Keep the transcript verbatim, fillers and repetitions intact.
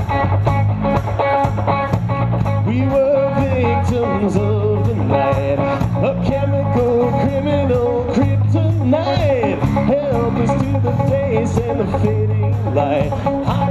We were victims of the night, a chemical criminal kryptonite. Help us to the face and the fading light. I